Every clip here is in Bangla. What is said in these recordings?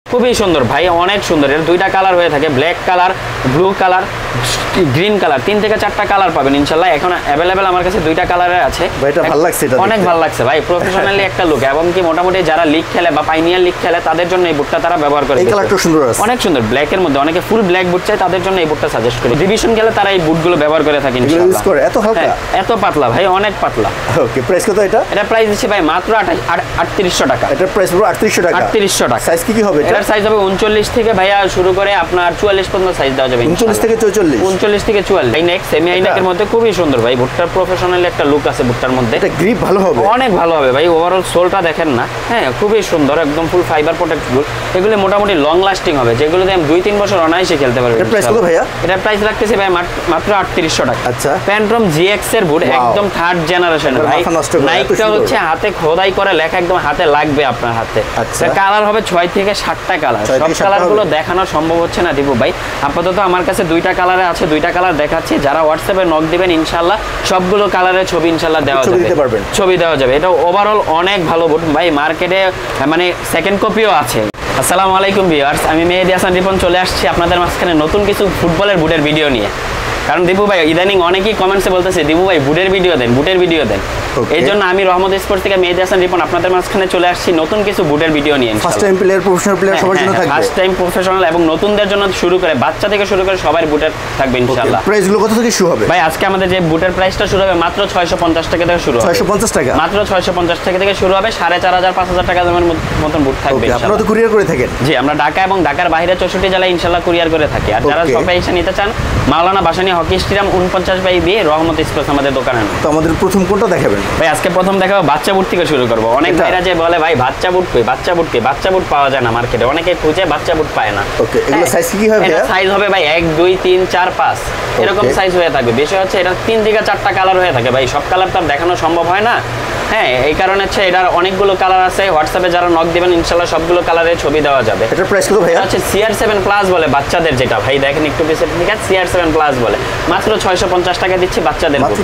খুবই সুন্দর ভাই, অনেক সুন্দর। এর দুইটা কালার হয়ে থাকে, black colour, blue colour, green colour, 3 থেকে 4টা কালার পাবেন ইনশাআল্লাহ। এখন अवेलेबल আমার কাছে 2টা কালারের আছে। ভাই এটা ভালো লাগছে, এটা অনেক ভালো লাগছে ভাই, প্রফেশনালি একটা লুক। এবং কি মোটামুটি যারা লিগ খেলে বা পাইনিয়ার লিগ খেলে তাদের জন্য এই বুটটা তারা ব্যবহার করে। এই কালারটা সুন্দর আছে, অনেক সুন্দর, ব্ল্যাক এর মধ্যে। অনেকে ফুল ব্ল্যাক বুট চায়, তাদের জন্য এই বুটটা সাজেস্ট করি। ডিভিশন গেলে তারা এই বুটগুলো ব্যবহার করে থাকে ইনশাআল্লাহ। ইউজ করে এত হালকা, এত পাতলা ভাই, অনেক পাতলা। ওকে, প্রাইস কত এটা? এটা প্রাইস দিচ্ছি ভাই মাত্র 3800 টাকা। এটা প্রাইস পুরো 3800 টাকা। 3800 টাকা। সাইজ কি হবে এটা? এটার সাইজ হবে 39 থেকে ভাইয়া শুরু করে আপনার 44 পর্যন্ত সাইজ দেওয়া যাবে। 39 থেকে 44, 39 থেকে 44। এই নেক সেমি আই নেকের মধ্যে খুবই সুন্দর ভাই, বুটটার প্রফেশনালি একটা লুক আছে বুটটার মধ্যে। এটা গ্রিপ ভালো হবে, অনেক ভালো হবে ভাই। ওভারঅল সোলটা দেখেন না, হ্যাঁ খুবই সুন্দর, একদম ফুল ফাইবার প্রোটেক্ট বুট। এগুলো মোটামুটি লং লাস্টিং হবে, যেগুলো দিয়ে 2-3 বছর অনায়াসে খেলতে পারবেন। এটা প্রাইস কত ভাইয়া? এটা প্রাইস রাখতেছি ভাই মাত্র 3800 টাকা। আচ্ছা, প্যান্ট্রম জিএক্স এর বুট, একদম 3rd জেনারেশন ভাই। নাইকটা হচ্ছে হাতে খোদাই করে লেখা, একদম হাতে লাগবে আপনার হাতে। আচ্ছা, কালার হবে 6 থেকে 7টা কালার। সব কালারগুলো দেখানো সম্ভব হচ্ছে না দীপু ভাই। আপাতত আমার কাছে 2টা কালারে আছে, 2টা কালার দেখাচ্ছি। যারা হোয়াটসঅ্যাপে নক দিবেন ইনশাআল্লাহ সবগুলো কালারের ছবি ইনশাআল্লাহ দেওয়া যাবে, ছবি দেওয়া যাবে। এটা ওভারঅল অনেক ভালো বুট ভাই, মার্কেটে মানে সেকেন্ড কপিও আছে। আসসালামু আলাইকুম ভিউয়ার্স, আমি মেহেদি হাসান রিপন চলে আসছি আপনাদের মাঝখানে নতুন কিছু ফুটবলের বুটের ভিডিও নিয়ে। কারণ দীপু ভাই ইদানিং অনেকেই কমেন্টসে বলতেছে দীপু ভাই বুটের ভিডিও দেন, বুটের ভিডিও দেন। এই জন্য আমি রহমত স্পোর্টস থেকে মেহেদি হাসান রিপন আপনাদের মাঝখানে চলে আসছি নতুন কিছু বুটের ভিডিও নিয়ে। First time player, professional player সবার জন্য থাকবে। ফার্স্ট টাইম প্রফেশনাল এবং নতুনদের জন্য শুরু করে বাচ্চা থেকে শুরু করে সবার বুটের থাকবে ইনশাআল্লাহ। প্রাইসগুলো কত থেকে শুরু হবে ভাই? আজকে আমাদের যে বুটের প্রাইসটা শুরু হবে মাত্র 650 টাকা থেকে শুরু হবে। 650 টাকা, মাত্র 650 টাকা থেকে শুরু হবে। 4500 5000 টাকা দামের মতন বুট থাকবে ইনশাআল্লাহ। আপনারা তো কুরিয়ার করে থাকেন? জি, আমরা ঢাকা এবং ঢাকার বাইরে 64 জেলায় ইনশাআল্লাহ কুরিয়ার করে থাকি। আর যারা শপে এসে নিতে চান, মাওলানা ভাসানী হকি স্টেডিয়াম 49/B রহমত স্পোর্টস আমাদের দোকানে। তো আমাদের প্রথম কোনটা দেখাবেন ভাই? আজকে প্রথম দেখাবো বাচ্চা বুট থেকে শুরু করব। অনেক ভাইরা যে বলে ভাই বাচ্চা বুট কই, বাচ্চা বুট কই, বাচ্চা বুট পাওয়া যায় না মার্কেটে, অনেকে খুঁজে বাচ্চা বুট পায় না। ওকে, এগুলো সাইজ কি হবে? এটা সাইজ হবে ভাই 1 2 3 4 5 এরকম সাইজ হয়ে থাকবে। বিষয় হচ্ছে এটা 3 থেকে 4টা কালার হয়ে থাকে ভাই, সব কালার তো আর দেখানো সম্ভব হয় না। হ্যাঁ, এই কারণে হচ্ছে এটার অনেকগুলো কালার আছে। হোয়াটসঅ্যাপে যারা নক দিবেন ইনশাআল্লাহ সবগুলো কালারের ছবি দেওয়া যাবে। এটার প্রাইস কত ভাই? হচ্ছে CR7 প্লাস বলে বাচ্চাদের, যেটা ভাই দেখেন একটু বেশি ঠিক আছে, CR7 প্লাস বলে মাত্র 650 টাকা দিচ্ছি বাচ্চাদের, মাত্র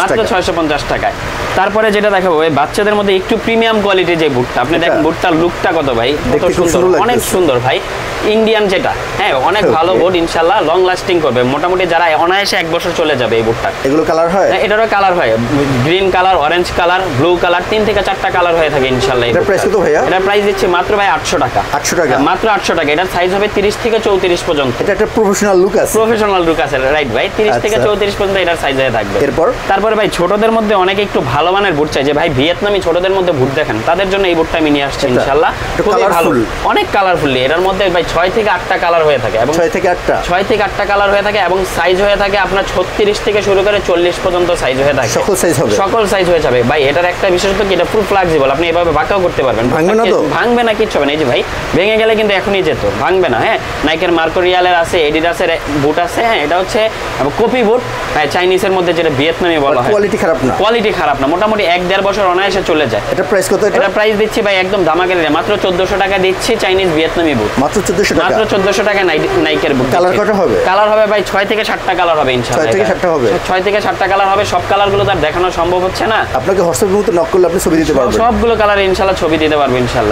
650 টাকায়। তারপরে যেটা দেখাবো এই বাচ্চাদের মধ্যে একটু প্রিমিয়াম কোয়ালিটির যে বুটটা, আপনি দেখেন বুটটার লুকটা কত ভাই, কত সুন্দর, অনেক সুন্দর ভাই। ইন্ডিয়ান যেটা, হ্যাঁ অনেক ভালো বুট ইনশাআল্লাহ, লং লাস্টিং করবে। মোটামুটি যারা অনায়াসে 1 বছর চলে যাবে এই বুটটা। এগুলো কালার হয়? এটারও কালার হয়, green colour, orange colour, blue colour, 3 থেকে 4টা কালার হয়ে থাকে ইনশাআল্লাহ। এটার প্রাইস কত ভাইয়া? এটার প্রাইস দিচ্ছি মাত্র ভাই 800 টাকা। 800 টাকা, মাত্র 800 টাকা। এটার সাইজ হবে 30 থেকে 34 পর্যন্ত। এটা একটা প্রফেশনাল লুক আছে, প্রফেশনাল লুক আছে রাইট ভাই। 30 থেকে 34 পর্যন্ত এটার সাইজ হয়ে থাকবে। তারপরে ভাই ছোটদের মধ্যে অনেকে একটু ভালো মানের বুট চাই, যে ভাই ভিয়েতনামি ছোটদের মধ্যে বুট দেখেন, তাদের জন্য এই বুটটা আমি নিয়ে আসছি ইনশাআল্লাহ। খুবই ভালো, অনেক কালারফুলি। এটার মধ্যে ভাই 6 থেকে 8টা কালার হয়ে থাকে, এবং 6 থেকে 8টা কালার হয়ে থাকে, এবং সাইজ হয়ে থাকে আপনার 36 থেকে শুরু করে 40 পর্যন্ত সাইজ হয়ে থাকে। সকল সাইজ হবে, সকল সাইজ হয়ে যাবে ভাই। এটার একটা বিশেষত্ব কি, এটা ফুল ফ্লেক্সিবল, আপনি এভাবে বাঁকাও করতে পারবেন। ভাঙবে না তো? ভাঙবে না, কিচ্ছু হবে না। এই যে ভাই ভেঙে গেলে কিন্তু এখনই যেত, ভাঙবে না। হ্যাঁ, নাইকের মার্কোরিয়ালের আছে, এডিডাসের বুট আছে। হ্যাঁ, এটা হচ্ছে কপি বুট, হ্যাঁ চাইনিজের মধ্যে যেটা ভিয়েতনামি বলা হয়। কোয়ালিটি খারাপ না, কোয়ালিটি খারাপ না, মোটামুটি 1-1.5 বছর অনায়াসে চলে যায়। এটা প্রাইস কত? এটা প্রাইস দিচ্ছি ভাই একদম ধামাকা রেটে, মাত্র 1400 টাকা দিচ্ছি চাইনিজ ভিয়েতনামি বুট। মাত্র 1400 টাকা, মাত্র 1400 টাকা নাইকের বুট। কালার কত হবে? কালার হবে ভাই 6 থেকে 7টা কালার হবে ইনশাআল্লাহ। 6 থেকে 7টা হবে, 6 থেকে 7টা কালার হবে। সব কালারগুলো তার দেখানো সম্ভব হচ্ছে না। আপনাকে হোয়াটসঅ্যাপের মধ্যে নক করলে আপনি ছবি দিতে পারবেন, সবগুলো কালার ইনশাআল্লাহ ছবি দিতে পারবেন ইনশাআল্লাহ।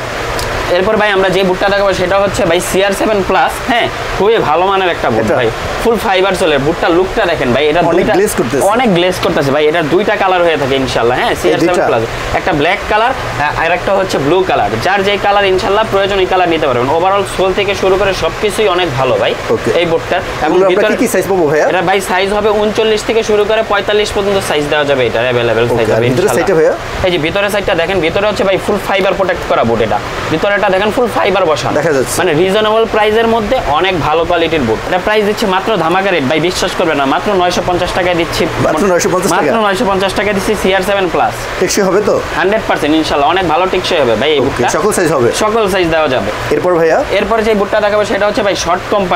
এরপর ভাই আমরা যে বুটটা দেখাবো সেটা হচ্ছে ভাই CR7 প্লাস। হ্যাঁ, খুবই ভালো মানের একটা বুট ভাই, ফুল ফাইবার সোলের। বুটটার লুকটা দেখেন ভাই, এটা অনেক গ্লেজ করতেছে ভাই। এটার 2টা কালার হয়ে থাকে ইনশাআল্লাহ। হ্যাঁ, CR7 প্লাস, একটা ব্ল্যাক কালার আর একটা হচ্ছে ব্লু কালার। যার যেই কালার ইনশাআল্লাহ প্রয়োজন এই কালার নিতে পারবেন। ওভারঅল সোল থেকে শুরু করে সবকিছুই অনেক ভালো ভাই এই বুটটার। এবং ভিতরে কি সাইজ পাবো ভাই? এটা ভাই সাইজ হবে 39 থেকে শুরু করে 45 পর্যন্ত সাইজ দেওয়া যাবে। এটা अवेलेबल সাইজ হবে ইনশাআল্লাহ। এই যে ভিতরের সাইডটা দেখেন, ভিতরে হচ্ছে ভাই ফুল ফাইবার প্রোটেক্ট করা বুট। এটা ভিতরে এটা দেখেন ফুল ফাইবার বসানো, দেখা যাচ্ছে মানে রিজনেবল প্রাইসের মধ্যে অনেক ভালো কোয়ালিটির বুট। এটা প্রাইস দিচ্ছে মাত্র ধামাকা রেট ভাই, বিশ্বাস করবেন না, মাত্র 950 টাকায় দিচ্ছি। মাত্র 950 টাকা দিচ্ছি CR7 প্লাস। টেকসই হবে তো 100% ইনশাআল্লাহ, অনেক ভালো টেকসই হবে ভাই এই বুটটা। সকল সাইজ হবে, সকল সাইজ দেওয়া যাবে। এরপর ভাইয়া, এরপর যে বুটটা দেখাবো সেটা হচ্ছে ভাই শর্ট কোম্পানির।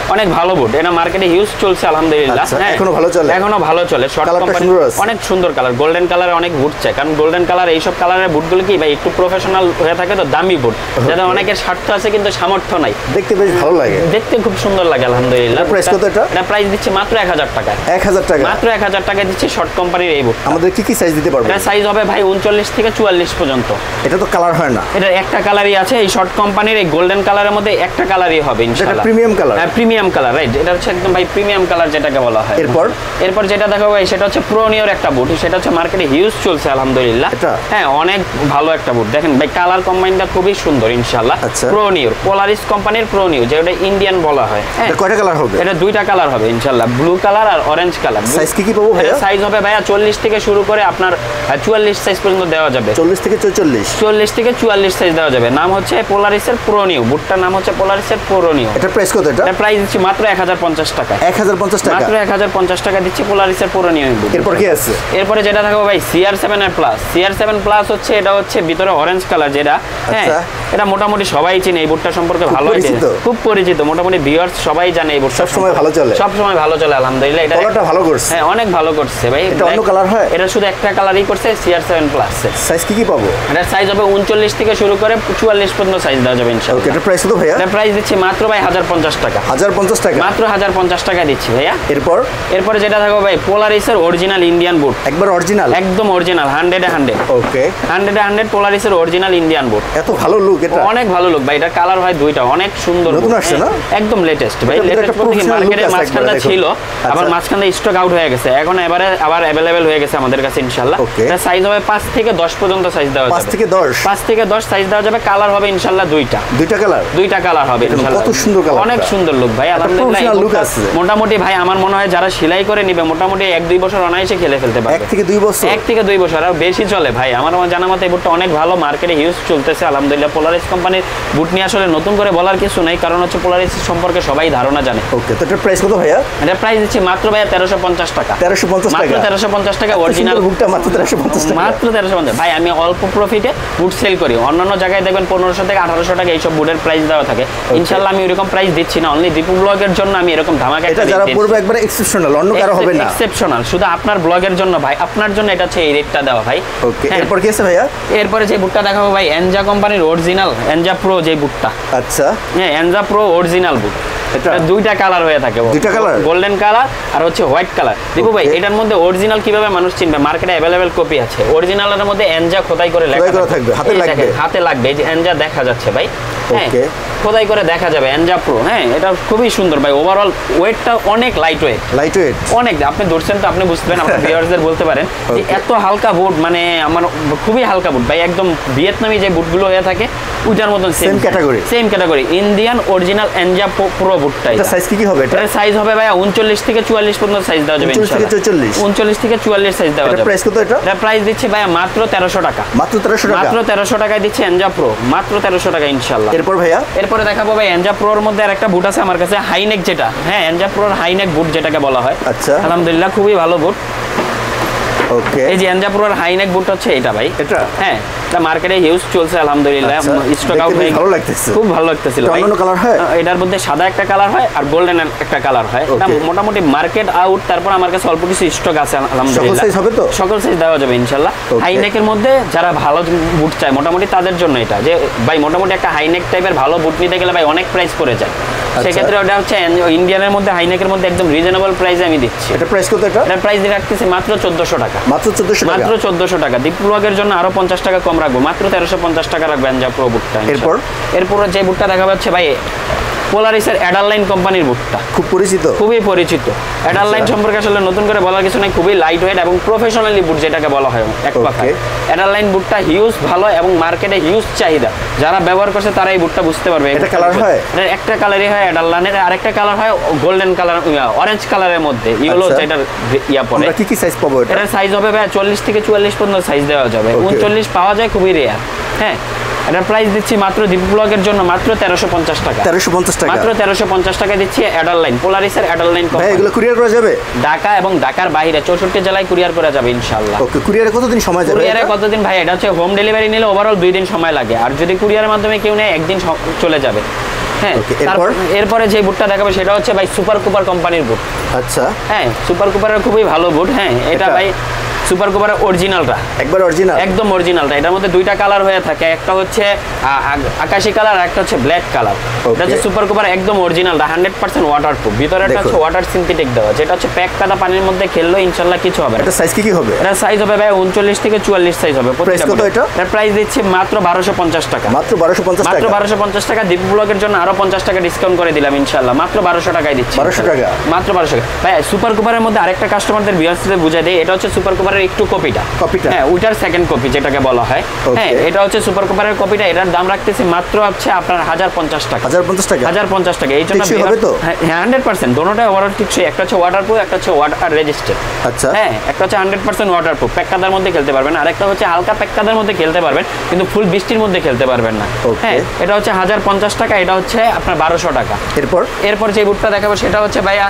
অনেক ভালো বুট, এটা মার্কেটে ইউজ চলছে আলহামদুলিল্লাহ। এখনো ভালো চলে, এখনো ভালো চলে। শর্ট কোম্পানি, অনেক সুন্দর কালার, গোল্ডেন কালারে অনেক বুট চাই, কারণ গোল্ডেন কালার এইসব কালারের বুটগুলো কি ভাই একটু প্রফেশনাল হয়ে থাকে, তো দামি বুট, যাদের অনেকের স্বার্থ আছে কিন্তু সামর্থ্য নাই, দেখতে বেশ ভালো লাগে, দেখতে খুব সুন্দর লাগে আলহামদুলিল্লাহ। প্রাইস কত এটা? এটা প্রাইস দিচ্ছি মাত্র 1000 টাকা। 1000 টাকা, মাত্র 1000 টাকা দিচ্ছি শর্ট কোম্পানির এই বুট। আমাদের কি কি সাইজ দিতে পারবে? এটা সাইজ হবে ভাই 39 থেকে 44 পর্যন্ত। এটা তো কালার হয় না, এটা একটা কালারই আছে, এই শর্ট কোম্পানির এই গোল্ডেন কালারের মধ্যে একটা কালারই হবে ইনশাআল্লাহ। প্রিমিয়াম কালার, হ্যাঁ প্রিমিয়াম কালার, রাইট, এটা হচ্ছে একদম ভাই প্রিমিয়াম কালার যেটাকে বলা হয়। এরপর যেটা দেখাবো ভাই সেটা হচ্ছে প্রোনিওর একটা বুট, সেটা হচ্ছে মার্কেটে হিউজ চলছে আলহামদুলিল্লাহ। হ্যাঁ অনেক ভালো একটা বুট, দেখেন ভাই কালার কম্বাইনটা খুবই সুন্দর ইনশাআল্লাহ। প্রোনিওর, পোলারিস কোম্পানির প্রোনিও, যেটা ইন্ডিয়ান বলা হয়। হ্যাঁ কয়টা কালার হবে? এটা দুইটা কালার হবে ইনশাআল্লাহ, ব্লু কালার আর অরেঞ্জ কালার। সাইজ কি কি পাবো ভাইয়া? সাইজ হবে ভাইয়া 40 থেকে শুরু করে আপনার 44 সাইজ পর্যন্ত দেওয়া যাবে। 40 থেকে 44, 40 থেকে 44 সাইজ দেওয়া যাবে। নাম হচ্ছে পোলারিসের প্রোনিও, বুটটার নাম হচ্ছে পোলারিসের প্রোনিও। এটা প্রাইস কত? এটা প্রাইস দিচ্ছি মাত্র 1050 টাকা। 1050 টাকা, মাত্র 1050 টাকা দিচ্ছি পোলারিসের প্রোনিও বুট। এরপর কি আছে? এরপরে যেটা থাকবে ভাই CR7 এর প্লাস। CR7 প্লাস হচ্ছে, এটা হচ্ছে ভিতরে অরেঞ্জ কালার, যেটা হ্যাঁ এটা মোটামুটি সবাই চিনে, এই বুটটা সম্পর্কে ভালো আইডিয়া, খুব পরিচিত, মোটামুটি ভিউয়ার্স সবাই জানে এই বুট, সব সময় ভালো চলে, সব সময় ভালো চলে আলহামদুলিল্লাহ। এটা কালারটা ভালো করছে, হ্যাঁ অনেক ভালো করছে ভাই। এটা অন্য কালার হয়? এটা শুধু একটা কালারই করছে CR7 প্লাস। সাইজ কি কি পাবো? এটা সাইজ হবে 39 থেকে শুরু করে 44 পর্যন্ত সাইজ দেওয়া যাবে ইনশাআল্লাহ। ওকে, এটা প্রাইস কত ভাইয়া? এটা প্রাইস দিচ্ছি মাত্র ভাই 1050 টাকা। 1050 টাকা, মাত্র 1050 টাকা দিচ্ছি ভাইয়া। এরপরে যেটা থাকবে ভাই পোলারিসের অরিজিনাল ইন্ডিয়ান বুট, একবার অরিজিনাল, একদম অরিজিনাল 100 এ 100। ওকে, 100 এ 100 পোলারিসের অরিজিনাল ইন্ডিয়ান বুট। এত ভালো লুক, এটা অনেক ভালো লুক ভাই, এটা কালার হয় দুইটা, অনেক সুন্দর, নতুন আসছে না? একদম লেটেস্ট ভাই, লেটেস্ট বলতে কি মার্কেটে মাঝখানটা ছিল, আবার মাঝখানটা স্টক আউট হয়ে গেছে, এখন এবারে আবার अवेलेबल হয়ে গেছে আমাদের কাছে ইনশাআল্লাহ। এটা সাইজ হবে 5 থেকে 10 পর্যন্ত সাইজ দেওয়া যাবে। 5 থেকে 10 সাইজ দেওয়া যাবে। কালার হবে ইনশাআল্লাহ দুইটা কালার হবে ইনশাআল্লাহ। কত সুন্দর কালার, অনেক সুন্দর লুক ভাই আলহামদুলিল্লাহ। লুক আছে মোটামুটি ভাই আমার মনে হয় যারা সেলাই করে নিবে মোটামুটি 1-2 বছর অনায়াসে খেলে ফেলতে পারবে। 1 থেকে 2 বছর, 1 থেকে 2 বছর আর বেশি চলে ভাই। আমার জানা মতে এই বুটটা অনেক ভালো, মার্কেটে হিউজ চলতেছে আলহামদুলিল্লাহ। পোলারিস কোম্পানির বুট নিয়ে আসলে নতুন করে বলার কিছু নাই, কারণ হচ্ছে পোলারিস সম্পর্কে সবাই ধারণা জানে। ওকে, তো এটার প্রাইস কত ভাইয়া? এটা প্রাইস দিচ্ছি মাত্র ভাইয়া 1350 টাকা। 1350 টাকা, মাত্র 1350 টাকা অরিজিনাল বুটটা, মাত্র 1350 টাকা, মাত্র 1350। ভাই আমি অল্প প্রফিটে বুট সেল করি, অন্যান্য জায়গায় দেখবেন 1500 থেকে 1800 টাকা এইসব বুটের প্রাইস দেওয়া থাকে। ইনশাআল্লাহ আমি এরকম প্রাইস দিচ্ছি না, অনলি দীপু ব্লগের জন্য আমি এরকম ধামাকা একটা এটা যারা পড়বে একবারে এক্সেপশনাল, অন্য কারো হবে না, এক্সেপশনাল, শুধু আপনার ব্লগের জন্য ভাই, আপনার জন্য এটা হচ্ছে এই রেটটা দেওয়া ভাই। ওকে, এরপর কি আছে ভাইয়া? এরপরে যে বুটটা দেখাবো ভাই এনজা কোম্পানির অরিজিনাল এনজা প্রো যে বুটটা। আচ্ছা, হ্যাঁ এনজা প্রো অরিজিনাল বুট। এটা দুইটা কালার হয়ে থাকে, দুইটা কালার, গোল্ডেন কালার আর হচ্ছে হোয়াইট কালার। দেখো ভাই এটার মধ্যে অরিজিনাল কিভাবে মানুষ চিনবে, মার্কেটে अवेलेबल কপি আছে, অরিজিনালের মধ্যে এনজা খোদাই করে লেখা থাকবে, হাতে লাগবে, এই যে এনজা দেখা যাচ্ছে ভাই, হ্যাঁ খোদাই করে দেখা যাবে এনজা প্রো। হ্যাঁ এটা খুবই সুন্দর ভাই, ওভারঅল ওয়েটটা অনেক লাইট ওয়েট, অনেক, আপনি ধরছেন তো আপনি বুঝবেন, আপনার ভিউয়ারদের বলতে পারেন যে এত হালকা বুট, মানে আমার খুবই হালকা বুট ভাই, একদম ভিয়েতনামি যে বুটগুলো হয়ে থাকে ওটার মতন সেম ক্যাটাগরি ইন্ডিয়ান অরিজিনাল এনজা প্রো বুটটা। এটা সাইজ কি হবে? এটা সাইজ হবে ভাই 39 থেকে 44 পর্যন্ত সাইজ দেওয়া যাবে ইনশাআল্লাহ। 39 থেকে 44 সাইজ দেওয়া যাবে। এটা প্রাইস কত? এটা প্রাইস দিচ্ছে ভাই মাত্র 1300 টাকা। মাত্র 1300 টাকা, মাত্র 1300 টাকায় দিচ্ছে এনজা প্রো, মাত্র 1300 টাকা ইনশাআল্লাহ। এরপর ভাইয়া, এরপরে দেখাবো ভাই এনজা প্রোর মধ্যে আরেকটা বুট আছে আমার কাছে, হাইনেক, যেটা হ্যাঁ এনজা প্রোর হাইনেক বুট যেটাকে বলা হয়। আচ্ছা, আলহামদুলিল্লাহ খুবই ভালো বুট। ওকে, এই যে এনজা প্রোর হাইনেক বুট হচ্ছে এটা ভাই, এটা হ্যাঁ এটা মার্কেটে হিউজ চলছে আলহামদুলিল্লাহ, স্টক আউট হয়ে ভালো লাগতেছে, খুব ভালো লাগতেছিল ভাই। অন্য কালার হয়, এটার মধ্যে সাদা একটা কালার হয় আর গোল্ডেন একটা কালার হয়। এটা মোটামুটি মার্কেট আউট, তারপর আমার কাছে অল্প কিছু স্টক আছে আলহামদুলিল্লাহ। সকল সাইজ হবে তো? সকল সাইজ দেওয়া যাবে ইনশাআল্লাহ। হাইনেকের মধ্যে যারা ভালো বুট চায় মোটামুটি তাদের জন্য এটা, যে ভাই মোটামুটি একটা হাইনেক টাইপের ভালো বুট নিতে গেলে ভাই অনেক প্রাইস পড়ে যায়, সেক্ষেত্রে ওটা হচ্ছে ইন্ডিয়ানের মধ্যে হাইনেকের মধ্যে একদম রিজনেবল প্রাইসে আমি দিচ্ছি। এটা প্রাইস কত? এটা প্রাইস দিয়ে রাখতেছি মাত্র 1400 টাকা। মাত্র 1400 টাকা, মাত্র 1400 টাকা। দীপু ব্লগের জন্য আরো 50 টাকা কম রাখবো, মাত্র 1350 টাকা রাখবেন এনজা প্রো বুটটা। এরপর যে বুটটা দেখা যাচ্ছে ভাই পোলারিসের অ্যাডারলাইন কোম্পানির বুটটা, খুবই পরিচিত। অ্যাডারলাইন সম্পর্কে আসলে নতুন করে বলার কিছু নাই, খুবই লাইট ওয়েট এবং প্রফেশনালি বুট যেটাকে বলা হয় এক কথায়। অ্যাডারলাইন বুটটা হিউজ ভালো এবং মার্কেটে হিউজ চাহিদা, যারা ব্যবহার করছে তারা এই বুটটা বুঝতে পারবে। এটা কালার হয়, এটা একটা কালারই হয় অ্যাডারলাইনের, আরেকটা কালার হয় গোল্ডেন কালার, অরেঞ্জ কালারের মধ্যে ইয়েলো, যেটা ইয়া পড়ে। আমরা কি সাইজ পাবো? এটার সাইজ হবে ভাই 40 থেকে 44 পর্যন্ত সাইজ দেওয়া যাবে, 39 পাওয়া যায় খুবই রেয়ার। হ্যাঁ এটার প্রাইস দিচ্ছি মাত্র দীপু ব্লগের জন্য মাত্র 1350 টাকা। 1350 টাকা, মাত্র 1350 টাকা দিচ্ছি অ্যাডারলাইন, পোলারিসের অ্যাডারলাইন কোম্পানি। ভাই এগুলো কুরিয়ার করা যাবে? ঢাকা এবং ঢাকার বাইরে 64 জেলায় কুরিয়ার করা যাবে ইনশাআল্লাহ। ওকে, কুরিয়ারে কতদিন সময় যাবে? কুরিয়ারে কতদিন ভাই, এটা হচ্ছে হোম ডেলিভারি নিলে ওভারঅল 2 দিন সময় লাগে, আর যদি কুরিয়ারের মাধ্যমে কেউ নেয় 1 দিন চলে যাবে। হ্যাঁ এরপরে যে বুটটা দেখাবো সেটা হচ্ছে ভাই সুপার কুপার কোম্পানির বুট। আচ্ছা হ্যাঁ সুপার কুপারের খুবই ভালো বুট। হ্যাঁ এটা ভাই সুপার কুপারের অরিজিনালটা, একবার অরিজিনাল, একদম অরিজিনালটা। এটার মধ্যে দুইটা কালার হয়ে থাকে, একটা হচ্ছে আকাশি কালার আর একটা হচ্ছে ব্ল্যাক কালার। এটা হচ্ছে সুপার কুপার একদম অরিজিনালটা, 100% ওয়াটারপ্রুফ। ভিতরে একটা হচ্ছে ওয়াটার সিনথেটিক দেওয়া, যেটা হচ্ছে প্যাক কাদা পানির মধ্যে খেললেও ইনশাআল্লাহ কিছু হবে না। এটা সাইজ কি হবে? এটা সাইজ হবে ভাই 39 থেকে 44 সাইজ হবে। প্রাইস কত এটা? এর প্রাইস দিচ্ছি মাত্র 1250 টাকা। মাত্র 1250 টাকা, মাত্র 1250 টাকা। দীপু ব্লগের জন্য আরো 50 টাকা ডিসকাউন্ট করে দিলাম ইনশাআল্লাহ, মাত্র 1200 টাকায় দিচ্ছি। 1200 টাকা, মাত্র 1200 টাকা। ভাই সুপার কুপারের মধ্যে আরেকটা কাস্টমারদের ভিউয়ার্সদের বুঝাই দেই, এটা হচ্ছে সুপার কুপারের একটু কপিটা। হ্যাঁ ওইটার সেকেন্ড কপি যেটাকে বলা হয়। হ্যাঁ এটা হচ্ছে সুপার কুপারের কপিটা। এটার দাম রাখতেছি মাত্র হচ্ছে আপনার 1050 টাকা। 1050 টাকা, 1050 টাকা। এই জন্য হ্যাঁ 100% দোনোটাই ওয়াটার টিকসই। একটা হচ্ছে ওয়াটারপ্রুফ, একটা হচ্ছে ওয়াটার রেজিস্টার। আচ্ছা হ্যাঁ একটা হচ্ছে 100% ওয়াটারপ্রুফ, প্যাক কাদার মধ্যে খেলতে পারবেন। আর একটা হচ্ছে হালকা প্যাক কাদার মধ্যে খেলতে পারবেন, কিন্তু ফুল বৃষ্টির মধ্যে খেলতে পারবেন না। হ্যাঁ এটা হচ্ছে 1050 টাকা, এটা হচ্ছে আপনার 1200 টাকা। এরপর যে বুটটা দেখাবো সেটা হচ্ছে ভাইয়া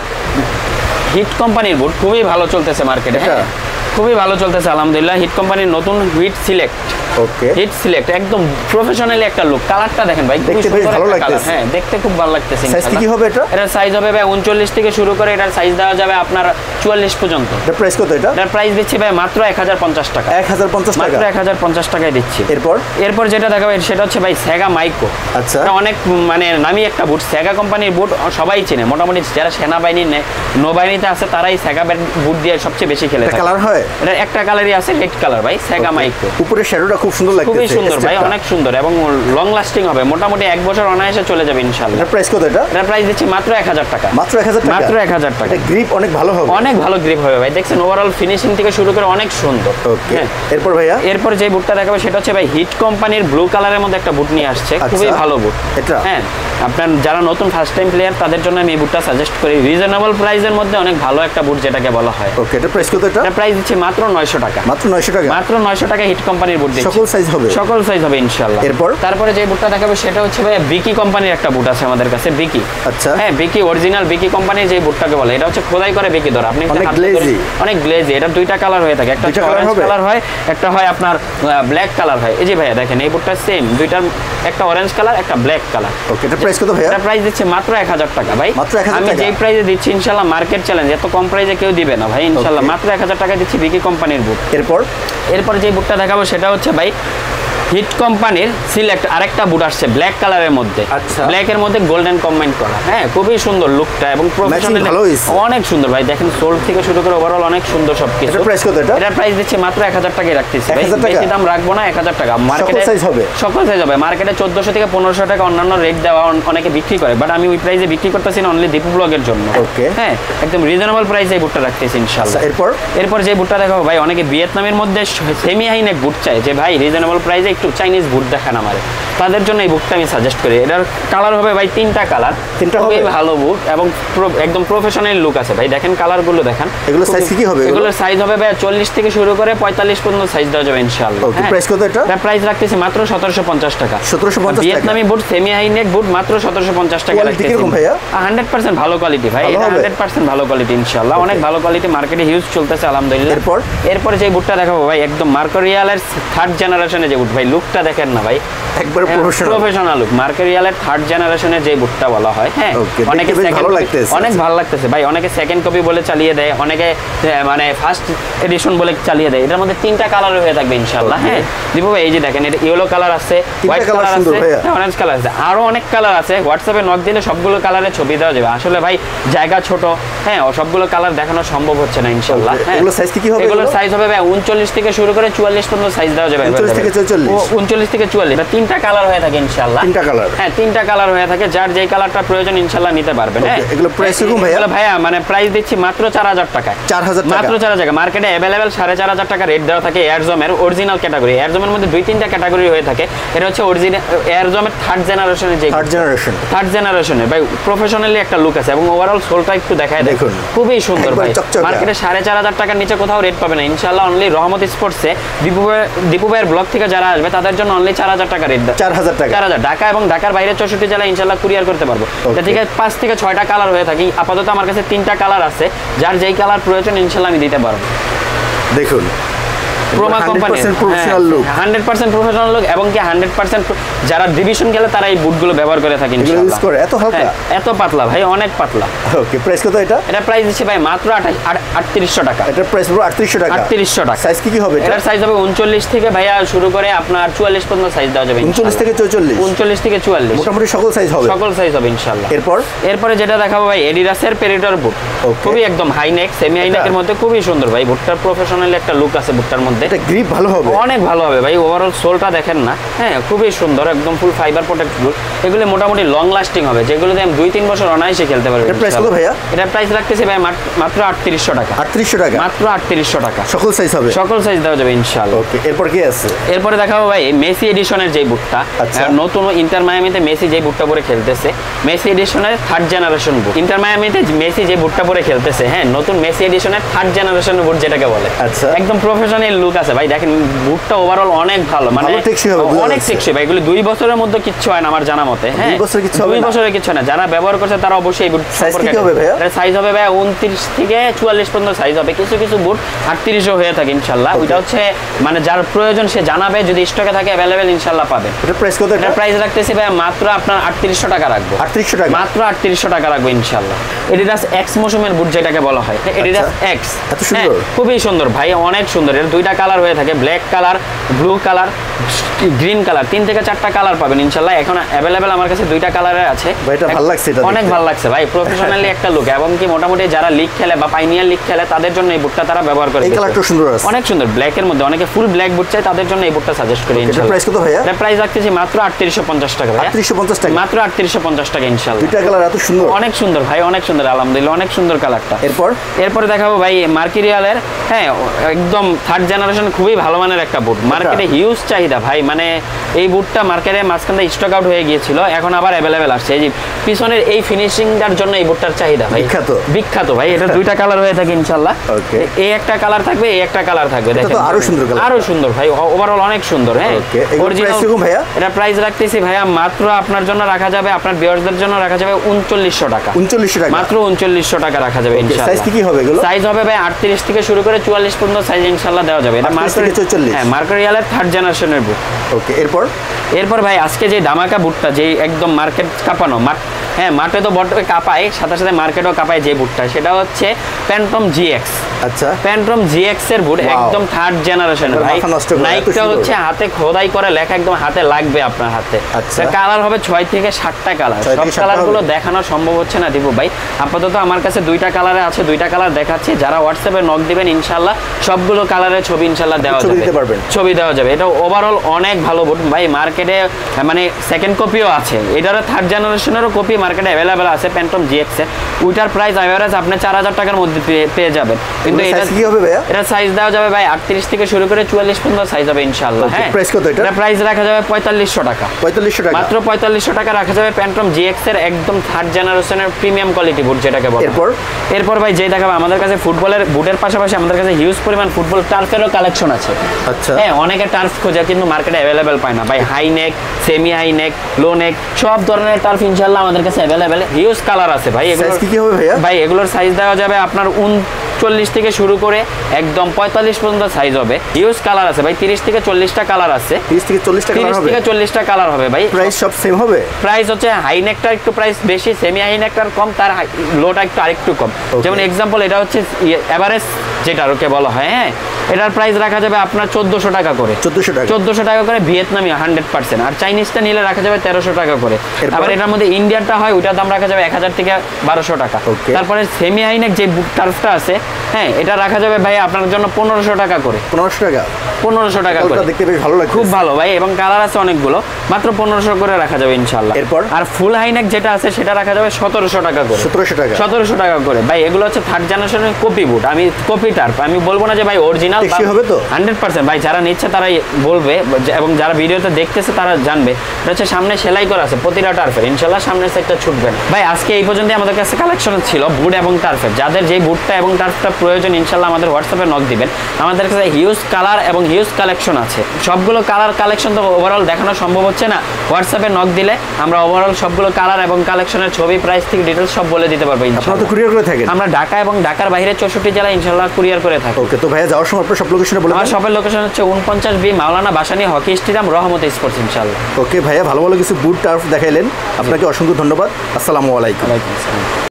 হিট কোম্পানির বুট, খুবই ভালো চলতেছে মার্কেটে। হ্যাঁ খুবই ভালো চলতেছে আলহামদুলিল্লাহ। হিট কোম্পানির নতুন Hit select. Okay Hit select একদম প্রফেশনালি একটা লুক। কালারটা দেখেন ভাই, দেখতে বেশ ভালো লাগতেছে। হ্যাঁ দেখতে খুব ভালো লাগতেছে। সাইজ কি হবে এটা? এটার সাইজ হবে ভাই 39 থেকে শুরু করে এটার সাইজ দেওয়া যাবে আপনার 44 পর্যন্ত। এর প্রাইস কত এটা? এটার প্রাইস দিচ্ছি ভাই মাত্র 1050 টাকা। 1050 টাকা, মাত্র 1050 টাকায় দিচ্ছি। এরপর যেটা দেখাবো সেটা হচ্ছে ভাই সেগা মাইকো। আচ্ছা এটা অনেক মানে নামি একটা বুট, সেগা কোম্পানির বুট সবাই চেনে মোটামুটি। যারা সেনাবাহিনী নৌবাহিনীতে আছে তারাই সেগা বুট দিয়ে সবচেয়ে বেশি খেলে থাকে। কালার হয় এটা একটা কালারই আছে, রেড কালার ভাই সেগা মাইকো। উপরে শ্যাডোটা খুব সুন্দর লাগছে, খুবই সুন্দর ভাই, অনেক সুন্দর এবং লং লাস্টিং হবে। মোটামুটি 1 বছর অনায়াসে চলে যাবে ইনশাআল্লাহ। এর প্রাইস কত এটা? এর প্রাইস দিচ্ছি মাত্র 1000 টাকা। মাত্র 1000 টাকা, মাত্র 1000 টাকা। এটা গ্রিপ অনেক ভালো হবে, অনেক ভালো গ্রিপ হবে ভাই। দেখছেন ওভারঅল ফিনিশিং থেকে শুরু করে অনেক সুন্দর। ওকে এরপর ভাইয়া এরপর যে বুটটা দেখাবো সেটা হচ্ছে ভাই হিট কোম্পানির ব্লু কালারের মধ্যে একটা বুট নিয়ে আসছে, খুবই ভালো বুট এটা। হ্যাঁ আপনার যারা নতুন ফার্স্ট টাইম প্লেয়ার তাদের জন্য আমি এই বুটটা সাজেস্ট করি। রিজনেবল প্রাইসের মধ্যে অনেক ভালো একটা বুট যেটাকে বলা হয়। ওকে এটা প্রাইস কত? এটা প্রাইস দিচ্ছি মাত্র 900 টাকা। মাত্র 900 টাকা, মাত্র 900 টাকা হিট কোম্পানির বুট দিচ্ছি। সকল সাইজ হবে, সকল সাইজ হবে ইনশাআল্লাহ। তারপরে যে বুটটা দেখাবো সেটা হচ্ছে ভাই ভিকি কোম্পানির একটা বুট আছে আমাদের কাছে, ভিকি। আচ্ছা হ্যাঁ ভিকি অরিজিনাল ভিকি কোম্পানির যে বুটটাকে বলে, এটা হচ্ছে খোদাই করে ভিকি ধরা। আপনি অনেক গ্লেজি। এটা দুইটা কালার হয়ে থাকে, একটা অরেঞ্জ কালার হয়, একটা হয় আপনার ব্ল্যাক কালার হয়। এই যে ভাইয়া দেখেন এই বুটটা সেম, দুইটার একটা অরেঞ্জ কালার একটা ব্ল্যাক কালার। ওকে এটা প্রাইস কত ভাইয়া? এটা প্রাইস দিচ্ছি মাত্র 1000 টাকা ভাই। মাত্র 1000 টাকা। আমি যেই প্রাইসে দিচ্ছি ইনশাআল্লাহ মার্কেট চ্যালেঞ্জ, এত কম প্রাইসে কেউ দিবে না ভাই ইনশাআল্লাহ। মাত্র 1000 টাকা দিচ্ছি ভিকি কোম্পানির বুট। এরপর যে বুটটা দেখাবো সেটা হচ্ছে ভাই হিট কোম্পানির সিলেক্ট আরেকটা বুট আসছে ব্ল্যাক কালারের মধ্যে। আচ্ছা ব্ল্যাকের মধ্যে গোল্ডেন কম্বাইন করা। হ্যাঁ খুবই সুন্দর লুকটা এবং প্রফেশনাল অনেক সুন্দর ভাই। দেখেন সোল থেকে শুরু করে ওভারঅল অনেক সুন্দর সবকিছু। এটার প্রাইস কত? এটা এটার প্রাইস দিচ্ছি মাত্র 1000 টাকায় রাখতেছি ভাই, বেশি দাম রাখবো না। 1000 টাকা। মার্কেটে সকল সাইজ হবে। মার্কেটে 1400 থেকে 1500 টাকা অন্যান্য রেট দেওয়া অনেকে বিক্রি করে, বাট আমি ওই প্রাইসে বিক্রি করতেছি না, অনলি দীপু ব্লগের জন্য। ওকে হ্যাঁ একদম রিজনেবল প্রাইসে এই বুটটা রাখতেছি ইনশাআল্লাহ। এরপর যে বুটটা দেখাবো ভাই, অনেকে ভিয়েতনামের মধ্যে সেমি হাই নেক বুট চায়, যে ভাই রিজনেবল প্রাইসে একটু চাইনিজ বুট দেখান আমারে, তাদের জন্য এই বুটটা আমি সাজেস্ট করি। এটার কালার হবে ভাই 3টা কালার, 3টা হবে ভালো বুট এবং একদম প্রফেশনাল লুক আছে ভাই। দেখেন কালারগুলো দেখেন। এগুলো সাইজ কি হবে? এগুলোর সাইজ হবে ভাই 40 থেকে শুরু করে 45 পর্যন্ত সাইজ দেওয়া যাবে ইনশাআল্লাহ। ওকে প্রাইস কত এটা? এটা প্রাইস রাখতেছি মাত্র 1750 টাকা। 1750 টাকা। ভিয়েতনামি বুট সেমি হাই নেক বুট মাত্র 1750 টাকা রাখতেছি। কিরকম ভাইয়া? 100% ভালো কোয়ালিটি ভাই, এটা 100% ভালো কোয়ালিটি ইনশাআল্লাহ। অনেক ভালো কোয়ালিটি, মার্কেটে হিউজ চলতেছে আলহামদুলিল্লাহ। এরপর যে বুটটা দেখাবো ভাই একদম মার্কেরিয়ালের 3rd জেনারেশনের যে বুট ভাই, লুকটা দেখেন না ভাই, একবার প্রফেশনাল লুক। মার্কেরিয়ালের 3rd জেনারেশনের যে বুটটা বলা হয়। হ্যাঁ অনেকে অনেক ভালো লাগতেছে ভাই, অনেকে সেকেন্ড কপি বলে চালিয়ে দেয়, অনেকে মানে ফার্স্ট এডিশন বলে চালিয়ে দেয়। এটার মধ্যে 3টা কালার হয়ে থাকবে ইনশাআল্লাহ। হ্যাঁ দীপু ভাই এই যে দেখেন, এটা ইয়েলো কালার আছে, হোয়াইট কালার আছে, অরেঞ্জ কালার আছে, আরো অনেক কালার আছে। হোয়াটসঅ্যাপে নক দিলে সবগুলো কালারের ছবি দেওয়া যাবে। আসলে ভাই জায়গা ছোট, হ্যাঁ সবগুলো কালার দেখানো সম্ভব হচ্ছে না ইনশাআল্লাহ। এগুলো সাইজ কি হবে? এগুলোর সাইজ হবে ভাই 39 থেকে শুরু করে 44 পর্যন্ত সাইজ দেওয়া যাবে। 39 থেকে 44, 39 থেকে 44। এটা 3টা কালার হয়ে থাকে ইনশাআল্লাহ। 3টা কালার? হ্যাঁ 3টা কালার হয়ে থাকে, যার যেই কালারটা প্রয়োজন ইনশাআল্লাহ নিতে পারবেন। হ্যাঁ এগুলো প্রাইস কত ভাইয়া? ভাইয়া মানে প্রাইস দিচ্ছি মাত্র 4000 টাকা। 4000 টাকা, মাত্র 4000 টাকা। মার্কেটে अवेलेबल 4500 টাকা রেট দেওয়া থাকে এয়ারজমের অরিজিনাল ক্যাটাগরি। এয়ারজমের মধ্যে 2-3টা ক্যাটাগরি হয়ে থাকে। এটা হচ্ছে অরিজিনাল এয়ারজমের 3rd জেনারেশনের যে 3rd জেনারেশনের ভাই, প্রফেশনালি একটা লুক আছে এবং ওভারঅল সোলটা একটু দেখায় দেখুন, খুবই সুন্দর ভাই। মার্কেটে 4500 টাকার নিচে কোথাও রেট পাবে না ইনশাআল্লাহ। অনলি রহমত স্পোর্টসে দীপু ভাইয়ের ব্লগ থেকে যারা আসবে তাদের জন্য অনলি 4000 টাকা রেট দেয়। 4000 টাকা। 4000 ঢাকা এবং ঢাকার বাইরে 64 জেলা ইনশাআল্লাহ কুরিয়ার করতে পারবো। এটা থেকে 5 থেকে 6টা কালার হয়ে থাকে। আপাতত আমার কাছে 3টা কালার আছে, যার যেই কালার প্রয়োজন ইনশাআল্লাহ আমি দিতে পারবো। দেখুন Puma company 100% professional look 100% professional look এবং কি 100% যারা ডিভিশন গেলে তারা এই বুটগুলো ব্যবহার করে থাকে ইনশাআল্লাহ ইউজ করে এত হালকা এত পাতলা ভাই অনেক পাতলা ওকে প্রাইস কত এটা প্রাইস দিচ্ছি ভাই মাত্র 3800 টাকা এটা প্রাইস পুরো 3800 টাকা 3800 টাকা সাইজ কি হবে এটার সাইজ হবে 39 থেকে ভাইয়া শুরু করে আপনার 44 পর্যন্ত সাইজ দেওয়া যাবে 39 থেকে 44 39 থেকে 44 মোটামুটি সকল সাইজ হবে ইনশাআল্লাহ এরপরে যেটা দেখাবো ভাই এডিডাসের প্রেডিটর বুট খুবই একদম হাই নেক সেমি হাই নেকের মধ্যে খুবই সুন্দর ভাই বুটটার প্রফেশনাল একটা লুক আছে বুটটার মধ্যে এটা গ্রিপ ভালো হবে অনেক ভালো হবে ভাই ওভারঅল সোলটা দেখেন না হ্যাঁ খুবই সুন্দর একদম ফুল ফাইবার প্রোটেক্ট বুট এগুলো মোটামুটি লং লাস্টিং হবে যেগুলো দিয়ে 2-3 বছর অনায়াসে খেলতে পারবে এর প্রাইস কত ভাইয়া এটা প্রাইস রাখতেছি ভাই মাত্র 3800 টাকা 3800 টাকা মাত্র 3800 টাকা সকল সাইজ দেওয়া যাবে ইনশাআল্লাহ ওকে এরপর কি আছে এরপরে দেখাবো ভাই মেসি এডিশনের যে বুটটা নতুন ইন্টার মায়ামিতে মেসি যে বুটটা পরে খেলতেছে মেসি এডিশনের 3rd জেনারেশন বুট ইন্টার মায়ামিতে মেসি যে বুটটা পরে খেলতেছে হ্যাঁ নতুন মেসি এডিশনের 3rd জেনারেশনের বুট যেটাকে বলে আচ্ছা একদম প্রফেশনাল লুক আছে ভাই দেখেন বুটটা ওভারঅল অনেক ভালো মানে অনেক টেকসই ভাই এগুলো 2 বছরের মধ্যে কিচ্ছু হয় না আমার জানা মতে হ্যাঁ 2 বছরের কিছু না যারা ব্যবহার করছে তারা অবশ্যই বুট সম্পর্কে সাইজ হবে ভাই 29 থেকে 44 পর্যন্ত সাইজ হবে কিছু কিছু বুট 38 হয়ে থাকে ইনশাআল্লাহ ওটা হচ্ছে মানে যার প্রয়োজন সে জানাবে যদি স্টকে থাকে अवेलेबल ইনশাআল্লাহ পাবে এটা প্রাইস কত এটা প্রাইস রাখতেছি ভাই মাত্র আপনার 3800 টাকা রাখবো 3800 টাকা মাত্র 3800 টাকা রাখবো ইনশাআল্লাহ এডিডাস এক্স মৌসুমের বুট যেটাকে বলা হয় এডিডাস এক্স এত সুন্দর খুবই সুন্দর ভাই অনেক সুন্দর এর দুইটা কালার হয়ে থাকে black colour blue colour green colour 3 থেকে 4টা কালার পাবেন ইনশাআল্লাহ এখন अवेलेबल আমার কাছে দুইটা কালারের আছে ভাই এটা ভালো লাগছে এটা অনেক ভালো লাগছে ভাই প্রফেশনালি একটা লুক এবং কি মোটামুটি যারা লিগ খেলে বা পাইনিয়ার লিগ খেলে তাদের জন্য এই বুটটা তারা ব্যবহার করে এই কালারটা সুন্দর আছে অনেক সুন্দর ব্ল্যাক এর মধ্যে অনেকে ফুল ব্ল্যাক বুট চায় তাদের জন্য এই বুটটা সাজেস্ট করি ইনশাআল্লাহ প্রাইস কত ভাইয়া এটা প্রাইস রাখতেছি মাত্র 3850 টাকা ভাই 3850 টাকা মাত্র 3850 টাকা ইনশাআল্লাহ দুইটা কালার এত সুন্দর অনেক সুন্দর ভাই অনেক সুন্দর আলহামদুলিল্লাহ অনেক সুন্দর কালারটা এরপরে দেখাবো ভাই মার্কেরিয়ালের হ্যাঁ একদম 3rd জেনারেশন খুবই ভালো মানের একটা বুট মার্কেটে হিউজ চাহিদা ভাই মানে এই বুটটা মার্কেটে মাঝখানে স্টক আউট হয়ে গিয়েছিল এখন আবার अवेलेबल আসছে এই যে পিছনের এই ফিনিশিংটার জন্য এই বুটটার চাহিদা ভাই বিখ্যাত ভাই এটা দুইটা কালার হয়ে থাকে ইনশাআল্লাহ এই একটা কালার থাকবে এই একটা কালার থাকবে দেখেন আরো সুন্দর ভাই ওভারঅল অনেক সুন্দর হ্যাঁ অরিজিনাল ভাইয়া এটা প্রাইস রাখতেছি ভাইয়া মাত্র আপনার জন্য রাখা যাবে আপনার ভিউয়ারদের জন্য রাখা যাবে 3900 টাকা 3900 টাকা মাত্র 3900 টাকা রাখা যাবে ইনশাআল্লাহ সাইজ কি হবে এগুলো সাইজ হবে ভাই 38 থেকে শুরু করে 44 পর্যন্ত সাইজ ইনশাআল্লাহ দেওয়া যাবে এটা মার্কেরিয়ালের 3rd জেনারেশনের বুট ওকে এরপর ভাই আজকে যে ধামাকা বুটটা যে একদম মার্কেট কাঁপানো হ্যাঁ মাঠে তো বটে কাঁপায় সাথে সাথে মার্কেটও কাঁপায় যে বুটটা সেটা হচ্ছে প্যান্টম জিএক্স আচ্ছা প্যান্টম জিএক্স এর বুট একদম 3rd জেনারেশনের ভাই নাইকটা হচ্ছে হাতে খোদাই করে লেখা একদম হাতে লাগবে আপনার হাতে আচ্ছা কালার হবে 6 থেকে 7টা কালার সব কালারগুলো দেখানো সম্ভব হচ্ছে না দিবু ভাই আপাতত আমার কাছে দুইটা কালারে আছে দুইটা কালার দেখাচ্ছি যারা হোয়াটসঅ্যাপে নক দিবেন ইনশাআল্লাহ সবগুলো কালারের ছবি ইনশাআল্লাহ দেওয়া যাবে ছবি দেওয়া যাবে এটা ওভারঅল অনেক ভালো বুট ভাই মার্কেটে মানে সেকেন্ড কপিও আছে এটার 3rd জেনারেশনেরও কপি মার্কেটে अवेलेबल আছে প্যান্টম জিএক্স এর ওইটার প্রাইস এভারেজ আপনি 4000 টাকার মধ্যে পেয়ে যাবেন কিন্তু এটা কি হবে ভাইয়া এটা সাইজ দেওয়া যাবে ভাই 38 থেকে শুরু করে 44 পর্যন্ত সাইজ হবে ইনশাআল্লাহ হ্যাঁ প্রাইস কত এটা প্রাইস রাখা যাবে 4500 টাকা 4500 টাকা মাত্র 4500 টাকা রাখা যাবে প্যান্টম জিএক্স এর একদম 3rd জেনারেশনের প্রিমিয়াম কোয়ালিটি বুট যেটাকে বলে এরপর ভাই যেই দেখাবো আমাদের কাছে ফুটবলের বুটের পাশাপাশি আমাদের কাছে হিউজ পরিমাণ ফুটবল টার্ফেরও কালেকশন আছে আচ্ছা হ্যাঁ অনেকে টার্ফ খোঁজে কিন্তু মার্কেটে अवेलेबल পায় না ভাই high neck semi high neck low neck সব ধরনের টার্ফ ইনশাআল্লাহ আমাদের কাছে अवेलेबल হিউজ কালার আছে ভাই এগুলোর সাইজ কি হবে ভাইয়া ভাই এগুলোর সাইজ দেওয়া যাবে আপনার 39 থেকে শুরু করে একদম 45 পর্যন্ত সাইজ হবে হিউজ কালার আছে ভাই 30 থেকে 40টা কালার আছে 30 থেকে 40টা কালার হবে 30 থেকে 40টা কালার হবে ভাই প্রাইস সব সেম হবে প্রাইস হচ্ছে হাই নেকটা একটু প্রাইস বেশি সেমি হাই নেকটার কম তার লোটা একটু আরেকটু কম যেমন एग्जांपल এটা হচ্ছে এভারেজ যেটা ওকে বলা হয় হ্যাঁ এটার প্রাইস রাখা যাবে আপনার 1400 টাকা করে 1400 টাকা করে ভিয়েতনামি 100% আর চাইনিজটা নিলে রাখা যাবে 1300 টাকা করে আবার এটার মধ্যে ইন্ডিয়ানটা হয় ওটার দাম রাখা যাবে 1000 থেকে 1200 টাকা তারপরে সেমি হাই নেক যে টার্ফটা আছে হ্যাঁ এটা রাখা যাবে ভাই আপনার জন্য 1500 টাকা করে 1500 টাকা করে দেখতে বেশ ভালো লাগে খুব ভালো ভাই এবং কালার আছে অনেকগুলো মাত্র 1500 করে রাখা যাবে ইনশাআল্লাহ আর ফুল হাই নেক যেটা আছে সেটা রাখা যাবে 1700 টাকা করে 1700 টাকা করে ভাই এগুলো হচ্ছে 3rd জেনারেশনের কপি বুট আমি কপি টার্ফ আমি বলবো না যে ভাই অরিজিনাল হবে তো 100% ভাই যারা নিচ্ছে তারাই বলবে এবং যারা ভিডিওতে দেখতেছে তারা জানবে এটা হচ্ছে সামনে সেলাই করা আছে প্রতিটা টার্ফের ইনশাআল্লাহ সামনের সাইডটা ছুটবে না ভাই আজকে এই পর্যন্ত আমাদের কাছে কালেকশন ছিল বুট এবং টার্ফের যাদের যেই বুটটা এবং টার্ফটা প্রয়োজন ইনশাআল্লাহ আমাদের হোয়াটসঅ্যাপে নক দিবেন। আমাদের কাছে হিউজ কালার এবং হিউজ কালেকশন আছে। সবগুলো কালার কালেকশন তো ওভারঅল দেখানো সম্ভব হচ্ছে না, হোয়াটসঅ্যাপে নক দিলে আমরা ওভারঅল সবগুলো কালার এবং কালেকশনের ছবি, প্রাইস থেকে ডিটেইলস সব বলে দিতে পারবো ইনশাআল্লাহ। আপনারা তো কুরিয়ার করে থাকেন? আমরা ঢাকা এবং ঢাকার বাইরে 64 জেলায় ইনশাআল্লাহ কুরিয়ার করে থাকি। ওকে, তো ভাইয়া যাওয়ার সময় আপনার সব লোকেশনে বলে আমার শপের লোকেশন হচ্ছে 49B Maulana Bhasani hockey stadium, Rahmat sports ইনশাআল্লাহ। ওকে ভাইয়া, ভালো ভালো কিছু বুট টার্ফ দেখাইলেন, আপনাকে অসংখ্য ধন্যবাদ। আসসালামু আলাইকুম। ওয়ালাইকুম আসসালাম।